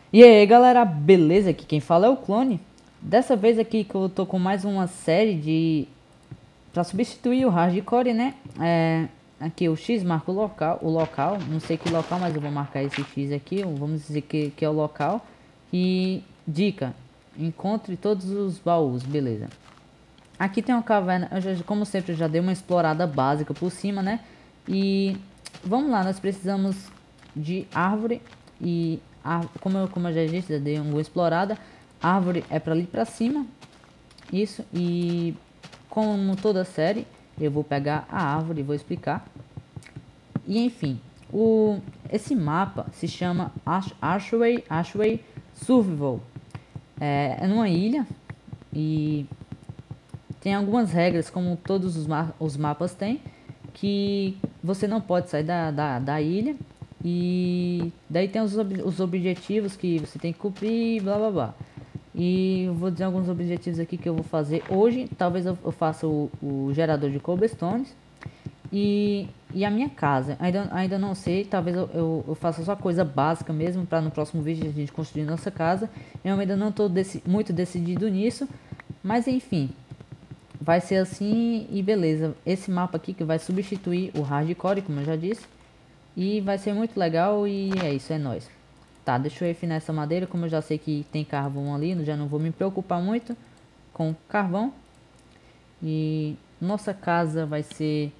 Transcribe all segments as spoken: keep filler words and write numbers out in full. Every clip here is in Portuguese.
E aí galera, beleza? Aqui quem fala é o Clone. Dessa vez aqui que eu tô com mais uma série de... Pra substituir o hardcore, né? É... Aqui o X marca o local, o local, não sei que local, mas eu vou marcar esse X aqui, vamos dizer que, que é o local. E dica, encontre todos os baús, beleza. Aqui tem uma caverna, eu já, como sempre eu já dei uma explorada básica por cima, né? E vamos lá, nós precisamos de árvore e como eu, como eu já disse, já dei uma explorada. Árvore é para ali para cima, isso. E como toda série, eu vou pegar a árvore e vou explicar. E enfim, o esse mapa se chama Ash, Ashway, Ashway Survival. É, é numa ilha e tem algumas regras, como todos os, ma os mapas têm, que você não pode sair da, da, da ilha. E daí tem os, ob os objetivos que você tem que cumprir, blá blá blá. E eu vou dizer alguns objetivos aqui que eu vou fazer hoje. Talvez eu, eu faça o, o gerador de cobblestones. E, e a minha casa, ainda, ainda não sei, talvez eu, eu, eu faça só coisa básica mesmo, para no próximo vídeo a gente construir nossa casa. Eu ainda não estou deci muito decidido nisso, mas enfim, vai ser assim e beleza. Esse mapa aqui que vai substituir o hardcore, como eu já disse. E vai ser muito legal e é isso, é nóis. Tá, deixa eu refinar essa madeira, como eu já sei que tem carvão ali, já não vou me preocupar muito com carvão. E nossa casa vai ser...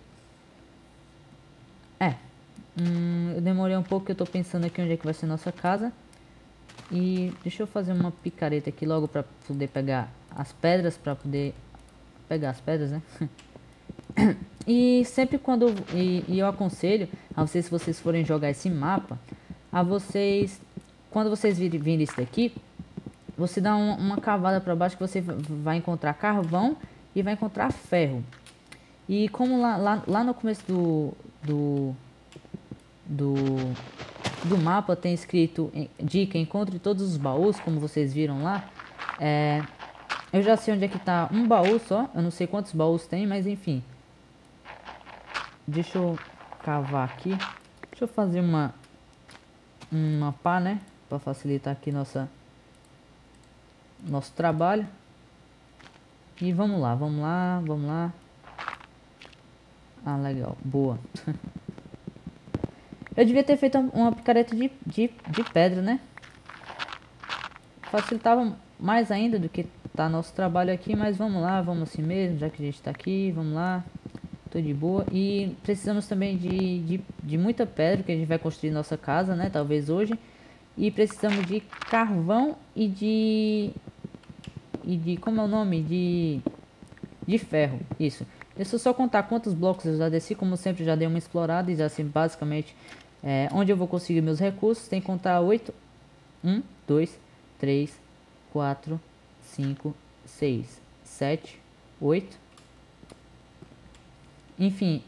É, hum, eu demorei um pouco, que eu tô pensando aqui onde é que vai ser nossa casa. E deixa eu fazer uma picareta aqui logo pra poder pegar as pedras, pra poder pegar as pedras, né? E sempre quando e, e eu aconselho a vocês, se vocês forem jogar esse mapa, a vocês, quando vocês virem, virem isso daqui, você dá uma, uma cavada para baixo, que você vai encontrar carvão e vai encontrar ferro. E como lá, lá, lá no começo do, do do do mapa tem escrito dica, encontre todos os baús, como vocês viram lá. É, eu já sei onde é que tá um baú só, eu não sei quantos baús tem, mas enfim. Deixa eu cavar aqui. Deixa eu fazer uma uma pá, né, para facilitar aqui nossa nosso trabalho. E vamos lá, vamos lá, vamos lá. Ah, legal, boa. Eu devia ter feito uma picareta de, de, de pedra, né? Facilitava mais ainda do que tá nosso trabalho aqui, mas vamos lá, vamos assim mesmo, já que a gente tá aqui, vamos lá. Tô de boa. E precisamos também de, de, de muita pedra, que a gente vai construir nossa casa, né? Talvez hoje. E precisamos de carvão e de... E de... Como é o nome? De... De ferro. Isso. Deixa eu só contar quantos blocos eu já desci. Como sempre, já dei uma explorada. E já sei basicamente é, onde eu vou conseguir meus recursos. Tem que contar oito. um, dois, três, quatro, cinco, seis, sete, oito. Enfim.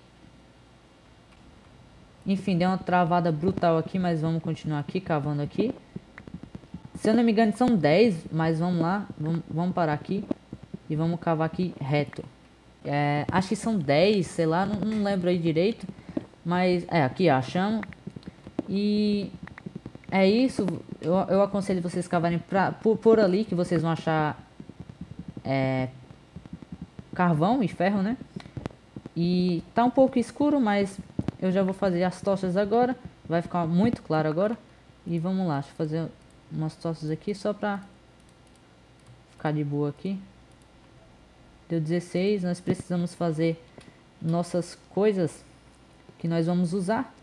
Enfim, deu uma travada brutal aqui, mas vamos continuar aqui, cavando aqui. Se eu não me engano são dez, mas vamos lá, vamos, vamos parar aqui e vamos cavar aqui reto. É, acho que são dez, sei lá, não, não lembro aí direito. Mas, é, aqui achamos. E é isso, eu, eu aconselho vocês cavarem pra, por, por ali, que vocês vão achar é, carvão e ferro, né? E tá um pouco escuro, mas eu já vou fazer as tochas agora. Vai ficar muito claro agora. E vamos lá, deixa eu fazer umas tochas aqui só pra ficar de boa aqui. Deu dezesseis, nós precisamos fazer nossas coisas que nós vamos usar.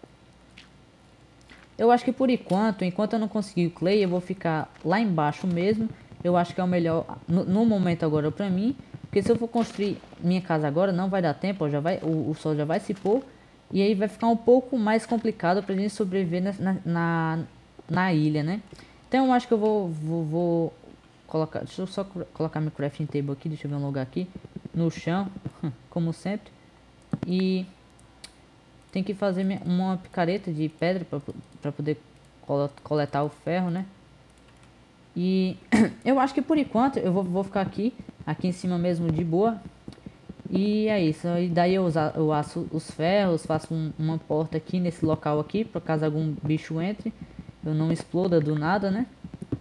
Eu acho que por enquanto, enquanto eu não conseguir o clay, eu vou ficar lá embaixo mesmo. Eu acho que é o melhor no, no momento agora pra mim. Porque se eu for construir minha casa agora, não vai dar tempo, já vai, o, o sol já vai se pôr. E aí vai ficar um pouco mais complicado pra gente sobreviver na, na, na ilha, né? Então eu acho que eu vou, vou, vou colocar... Deixa eu só colocar meu crafting table aqui, deixa eu ver um lugar aqui. No chão, como sempre. E tem que fazer uma picareta de pedra pra, pra poder coletar o ferro, né? E eu acho que por enquanto eu vou, vou ficar aqui, aqui em cima mesmo de boa. E é isso, e daí eu, usa, eu aço os ferros, faço um, uma porta aqui nesse local aqui, por caso algum bicho entre, eu não exploda do nada, né?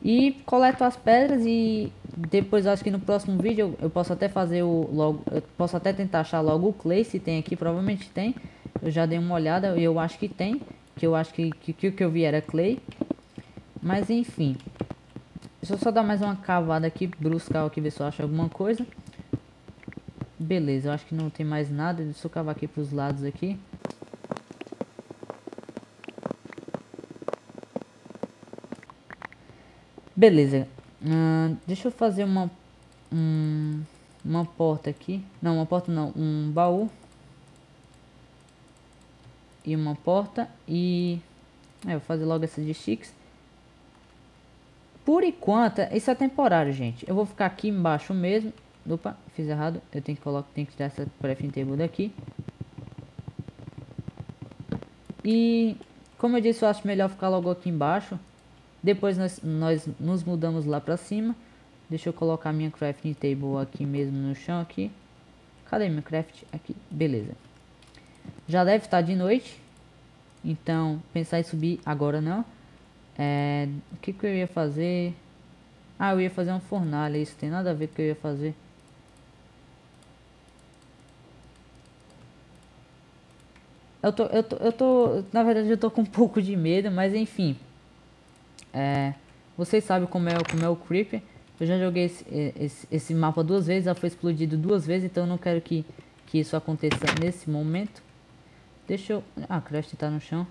E coleto as pedras e depois acho que no próximo vídeo eu, eu posso até fazer o logo, eu posso até tentar achar logo o clay, se tem aqui, provavelmente tem. Eu já dei uma olhada e eu acho que tem, que eu acho que que que, que eu vi era clay. Mas enfim. Deixa eu só dar mais uma cavada aqui, bruscar aqui, ver se eu acho alguma coisa. Beleza, eu acho que não tem mais nada, deixa eu cavar aqui pros lados aqui. Beleza, uh, deixa eu fazer uma um, uma porta aqui. Não, uma porta não, um baú. E uma porta e... É, eu vou fazer logo essas de sticks. Por enquanto, isso é temporário, gente. Eu vou ficar aqui embaixo mesmo. Opa, fiz errado. Eu tenho que colocar, tenho que tirar essa crafting table daqui. E como eu disse, eu acho melhor ficar logo aqui embaixo. Depois nós, nós nos mudamos lá pra cima. Deixa eu colocar minha crafting table aqui mesmo no chão aqui. Cadê minha craft? Aqui, beleza. Já deve estar de noite. Então, pensar em subir agora não. É, o que que eu ia fazer? Ah, eu ia fazer uma fornalha. Isso tem nada a ver com o que eu ia fazer. Eu tô, eu tô, eu tô, na verdade eu tô com um pouco de medo, mas enfim. É, vocês sabem como é, como é o Creeper. Eu já joguei esse, esse, esse mapa duas vezes, já foi explodido duas vezes, então eu não quero que, que isso aconteça nesse momento. Deixa eu... Ah, a Crash tá no chão.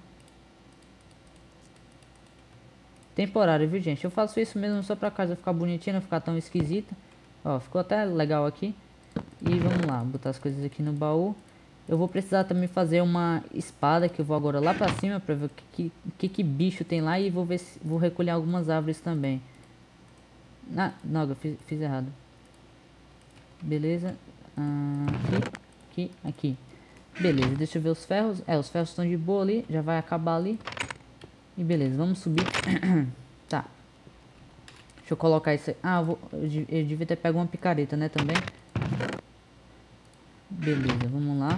Temporário, viu, gente? Eu faço isso mesmo só pra casa ficar bonitinha, não ficar tão esquisita. Ó, ficou até legal aqui. E vamos lá, botar as coisas aqui no baú. Eu vou precisar também fazer uma espada, que eu vou agora lá pra cima pra ver o que, que, que bicho tem lá. E vou ver se vou recolher algumas árvores também. Ah, não, eu fiz, fiz errado. Beleza. Ah, aqui, aqui, aqui. Beleza, deixa eu ver os ferros. É, os ferros estão de boa ali, já vai acabar ali. E beleza, vamos subir. Tá. Deixa eu colocar isso aí. Ah, eu, vou, eu, eu devia ter pego uma picareta, né, também. Beleza, vamos lá.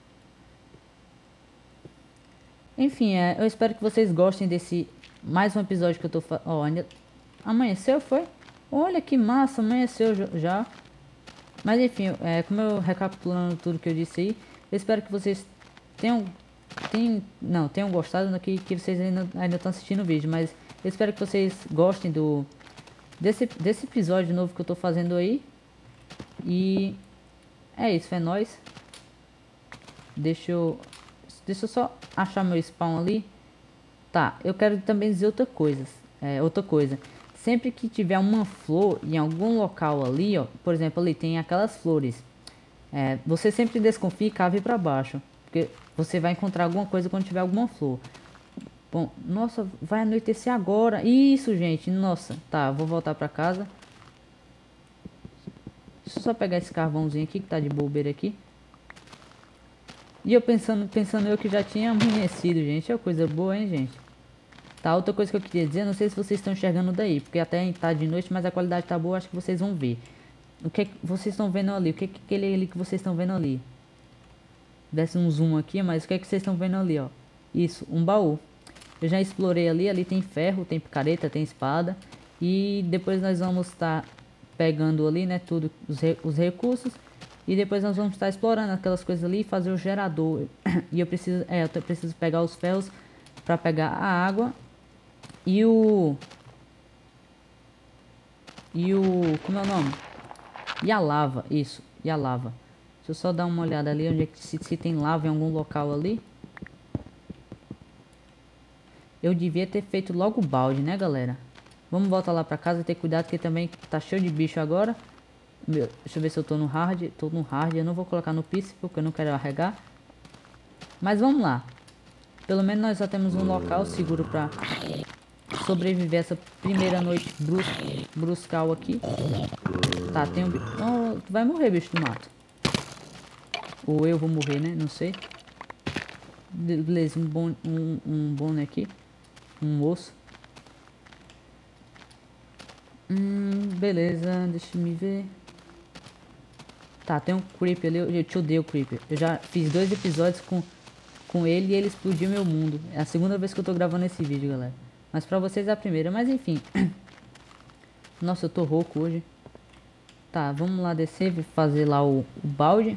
Enfim, é, eu espero que vocês gostem desse... Mais um episódio que eu tô fazendo. Ó, ainda... Amanheceu, foi? Olha que massa, amanheceu já. Mas enfim, é, como eu recapitulando tudo que eu disse aí, eu espero que vocês tenham... tenham não, tenham gostado que, que vocês ainda ainda estão assistindo o vídeo. Mas eu espero que vocês gostem do... Desse, desse episódio novo que eu tô fazendo aí. E... É isso, é nóis. Deixa eu... Deixa eu só achar meu spawn ali. Tá, eu quero também dizer outra coisa. É, outra coisa. Sempre que tiver uma flor em algum local ali, ó. Por exemplo, ali tem aquelas flores. É, você sempre desconfie e cave pra baixo. Porque você vai encontrar alguma coisa quando tiver alguma flor. Bom, nossa, vai anoitecer agora. Isso, gente, nossa. Tá, vou voltar pra casa. Deixa eu só pegar esse carvãozinho aqui que tá de bobeira aqui. E eu pensando, pensando eu que já tinha amanhecido, gente. É coisa boa, hein, gente. Tá, outra coisa que eu queria dizer, não sei se vocês estão enxergando daí, porque até tá de noite, mas a qualidade tá boa, acho que vocês vão ver. O que, é que vocês estão vendo ali? O que é aquele ali que vocês estão vendo ali? Desce um zoom aqui, mas o que é que vocês estão vendo ali, ó? Isso, um baú. Eu já explorei ali, ali tem ferro, tem picareta, tem espada. E depois nós vamos estar pegando ali, né, tudo, os, re os recursos. E depois nós vamos estar explorando aquelas coisas ali e fazer o gerador. E eu preciso, é, eu preciso pegar os ferros para pegar a água. E o... E o... Como é o nome? E a lava, isso, e a lava. Deixa eu só dar uma olhada ali, onde é que, se, se tem lava em algum local ali. Eu devia ter feito logo o balde, né, galera? Vamos voltar lá pra casa e ter cuidado, que também tá cheio de bicho agora. Meu, deixa eu ver se eu tô no hard. Tô no hard, eu não vou colocar no peaceful, porque eu não quero arregar. Mas vamos lá. Pelo menos nós já temos um local seguro pra sobreviver essa primeira noite brus bruscal aqui. Tá, tem um... Oh, tu vai morrer, bicho do mato. Ou eu vou morrer, né? Não sei. Beleza, um bom, um, um bom aqui. Um osso. Hum, beleza, deixa eu me ver. Tá, tem um creeper ali. Eu te odeio, creeper. Eu já fiz dois episódios com, com ele e ele explodiu meu mundo. É a segunda vez que eu tô gravando esse vídeo, galera. Mas pra vocês é a primeira. Mas enfim. Nossa, eu tô rouco hoje. Tá, vamos lá descer, fazer lá o, o balde.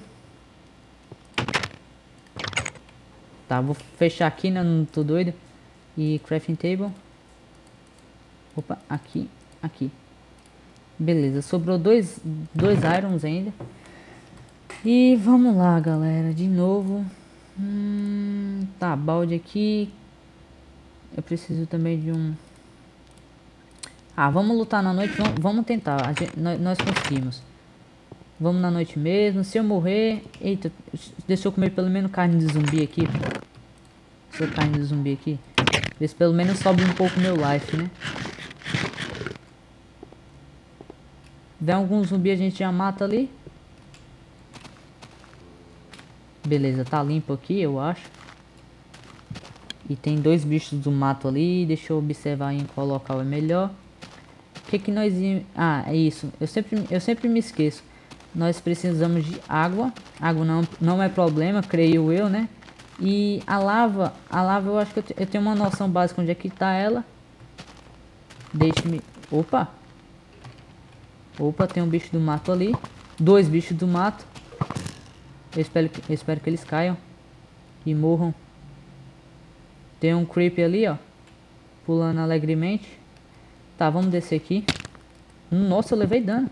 Tá, vou fechar aqui, né? Não tô doido. E crafting table. Opa, aqui, aqui. Beleza, sobrou dois, dois irons ainda. E vamos lá, galera, de novo. Hum, tá, balde aqui. Eu preciso também de um... Ah, vamos lutar na noite, vamos, vamos tentar. A gente, nós, nós conseguimos. Vamos na noite mesmo. Se eu morrer... Eita, deixa eu comer pelo menos carne de zumbi aqui. Sou carne de zumbi aqui. Ver se pelo menos sobe um pouco meu life, né? Vê algum zumbi, a gente já mata ali. Beleza, tá limpo aqui, eu acho. E tem dois bichos do mato ali. Deixa eu observar em qual local é melhor. O que que nós... Ah, é isso. Eu sempre, eu sempre me esqueço. Nós precisamos de água. Água não, não é problema, creio eu, né? E a lava... A lava eu acho que eu, te, eu tenho uma noção básica onde é que tá ela. Deixe-me... Opa! Opa, tem um bicho do mato ali. Dois bichos do mato. Eu espero, eu espero que eles caiam. E morram. Tem um creep ali, ó. Pulando alegremente. Tá, vamos descer aqui. Nossa, eu levei dano.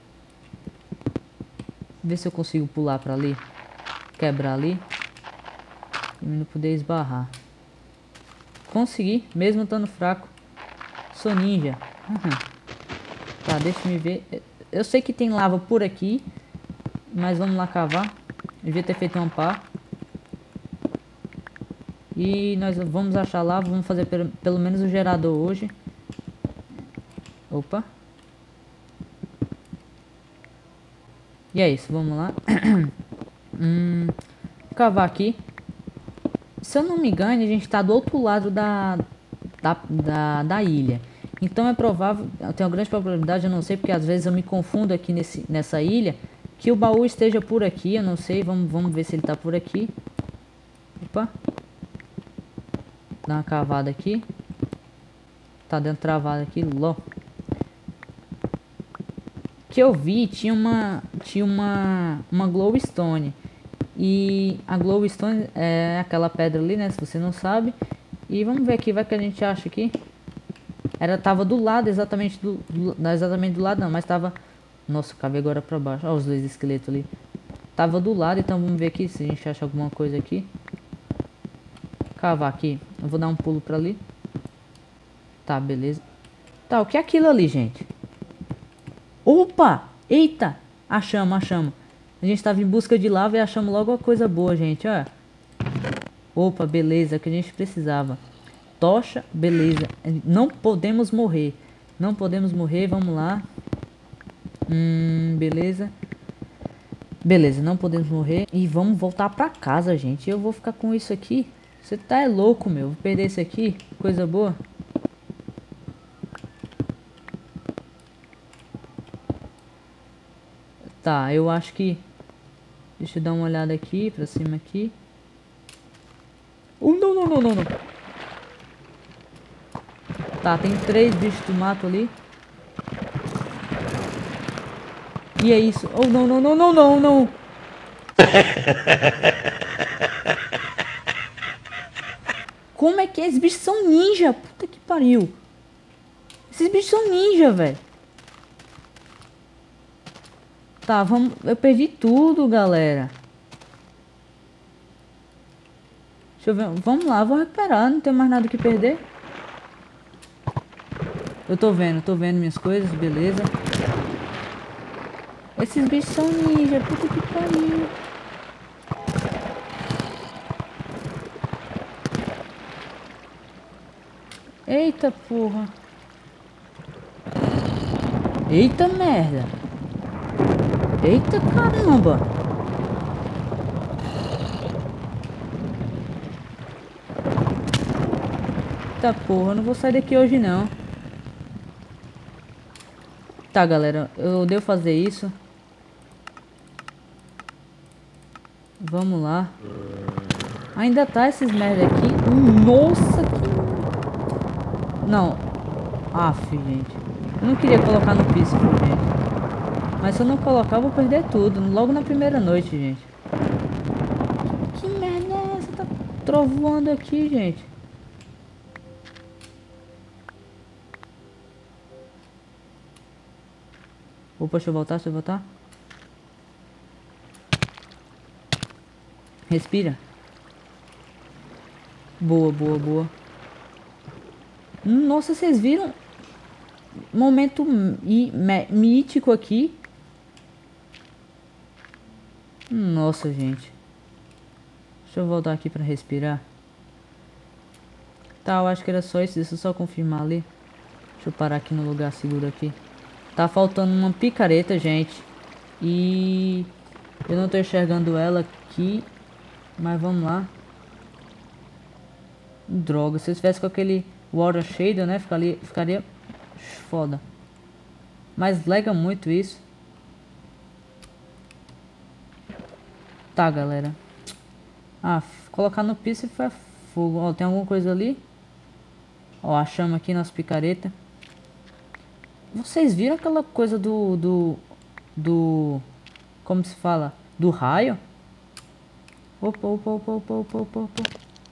Ver se eu consigo pular pra ali. Quebrar ali. E não poder esbarrar. Consegui, mesmo estando fraco. Sou ninja. Uhum. Tá, deixa eu me ver. Eu sei que tem lava por aqui. Mas vamos lá cavar. Devia ter feito um pá. E nós vamos achar lava. Vamos fazer pelo, pelo menos o gerador hoje. Opa. E é isso, vamos lá. hum, cavar aqui. Se eu não me engano, a gente está do outro lado da, da, da, da ilha. Então é provável, eu tenho uma grande probabilidade, eu não sei, porque às vezes eu me confundo aqui nesse, nessa ilha, que o baú esteja por aqui, eu não sei, vamos, vamos ver se ele está por aqui. Opa. Dá uma cavada aqui. Tá dentro travado aqui, ló. Que eu vi, tinha uma tinha uma uma glowstone. E a glowstone é aquela pedra ali, né, se você não sabe. E vamos ver aqui, vai que a gente acha aqui. Era tava do lado, exatamente do, do não exatamente do lado não, mas tava... Nossa, cabe agora pra baixo. Olha os dois esqueletos ali. Tava do lado, então vamos ver aqui se a gente acha alguma coisa aqui. Cavar aqui. Eu vou dar um pulo pra ali. Tá, beleza. Tá, o que é aquilo ali, gente? Opa! Eita! Achamos, achamos. A gente estava em busca de lava e achamos logo uma coisa boa, gente, ó. Opa, beleza, que a gente precisava. Tocha, beleza. Não podemos morrer. Não podemos morrer, vamos lá. Hum, beleza. Beleza, não podemos morrer. E vamos voltar pra casa, gente. Eu vou ficar com isso aqui. Você tá é louco, meu. Vou perder isso aqui. Coisa boa. Tá, eu acho que... Deixa eu dar uma olhada aqui, pra cima aqui. Oh, não, não, não, não, não. Tá, tem três bichos do mato ali. E é isso. Oh, não, não, não, não, não, não. Como é que é? Esses bichos são ninja. Puta que pariu. Esses bichos são ninja, velho. Tá, vamos... Eu perdi tudo, galera. Deixa eu ver. Vamos lá, vou recuperar. Não tenho mais nada que perder. Eu tô vendo, tô vendo minhas coisas, beleza. Esses bichos são ninja, puta que pariu. Eita porra. Eita merda. Eita caramba. Eita porra, eu não vou sair daqui hoje não. Tá, galera, eu devo fazer isso. Vamos lá. Ainda tá esses merda aqui. Nossa, que... Não. Aff, gente. Eu não queria colocar no Peaceful, gente. Mas se eu não colocar, eu vou perder tudo. Logo na primeira noite, gente. Que merda é essa? Tá trovoando aqui, gente. Opa, deixa eu voltar, deixa eu voltar. Respira. Boa, boa, boa. Nossa, vocês viram? Momento mítico aqui. Nossa, gente. Deixa eu voltar aqui pra respirar. Tá, eu acho que era só isso. Deixa eu só confirmar ali. Deixa eu parar aqui no lugar seguro aqui. Tá faltando uma picareta, gente. E... eu não tô enxergando ela aqui. Mas vamos lá. Droga, se eu estivesse com aquele Water Shader, né? Ficaria, ficaria foda. Mas lega muito isso. Tá, galera. Ah, colocar no piso foi fogo. Ó, tem alguma coisa ali? Ó, achamos aqui nossa picareta. Vocês viram aquela coisa do... Do... do como se fala? Do raio? Opa, opa, opa, opa, opa, opa, opa.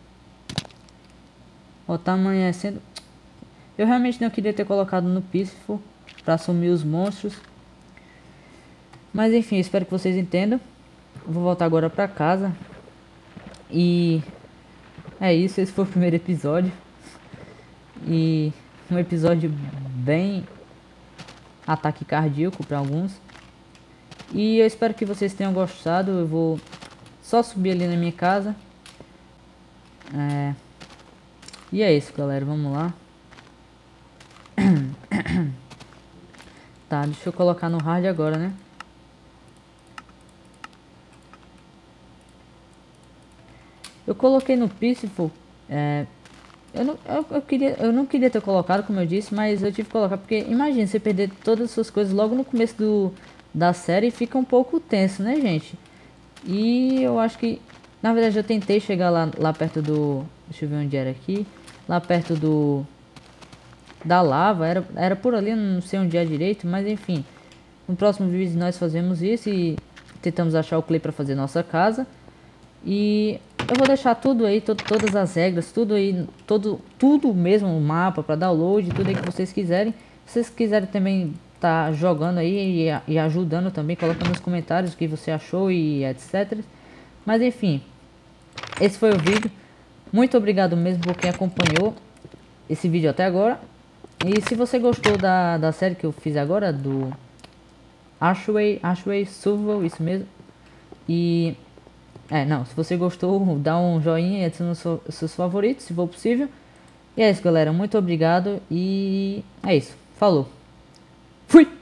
Ó, tá amanhecendo. Eu realmente não queria ter colocado no Peaceful pra sumir os monstros. Mas enfim, espero que vocês entendam. Vou voltar agora pra casa. E... é isso, esse foi o primeiro episódio. E... um episódio bem... ataque cardíaco pra alguns. E eu espero que vocês tenham gostado. Eu vou só subir ali na minha casa. É... e é isso, galera. Vamos lá. Tá, deixa eu colocar no hard agora, né? Eu coloquei no Peaceful. É... Eu não, eu, eu, queria, eu não queria ter colocado, como eu disse, mas eu tive que colocar porque imagina você perder todas as suas coisas logo no começo do, da série, fica um pouco tenso, né, gente? E eu acho que, na verdade, eu tentei chegar lá, lá perto do... deixa eu ver onde era aqui. Lá perto do... da lava, era, era por ali, não sei onde é direito, mas enfim. No próximo vídeo nós fazemos isso e tentamos achar o clay para fazer nossa casa. E eu vou deixar tudo aí, to todas as regras, tudo aí, todo, tudo mesmo, o mapa para download, tudo aí que vocês quiserem. Se vocês quiserem também tá jogando aí e, e ajudando também, coloca nos comentários o que você achou e etcétera. Mas enfim, esse foi o vídeo. Muito obrigado mesmo por quem acompanhou esse vídeo até agora. E se você gostou da, da série que eu fiz agora, do Ashway, Ashway Survival, isso mesmo. E... é, não, se você gostou, dá um joinha e adiciona os seus favoritos, se for possível. E é isso, galera. Muito obrigado e é isso. Falou. Fui!